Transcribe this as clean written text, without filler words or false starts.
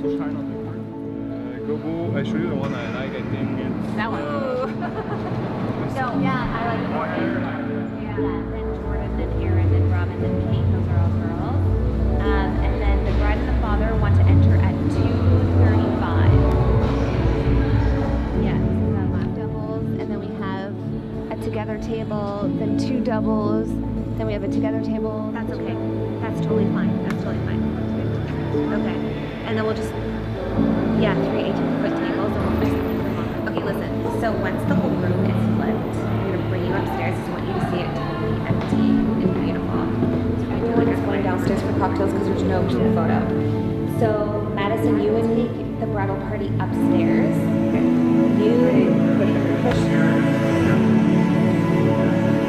to shine on the card. Gobo, I show you the one I like, I think. It's, That one. So, yeah, I like Morgan. Yeah. Then Jordan, then Aaron, then Robin, then Kate. Those are all girls. And then the bride and the father want to enter at 2:35. Yes, the lap doubles. And then we have a together table, then 2 doubles. Then we have a together table. That's okay. That's totally fine. That's totally fine. Okay. And then we'll just, yeah, 3 18-foot tables. And we'll just, okay, listen. So once the whole room is flipped, I'm going to bring you upstairs. I just want you to see it totally empty and beautiful. So everyone's going downstairs for cocktails because there's no group photo. So Madison, you would take the bridal party upstairs. You push.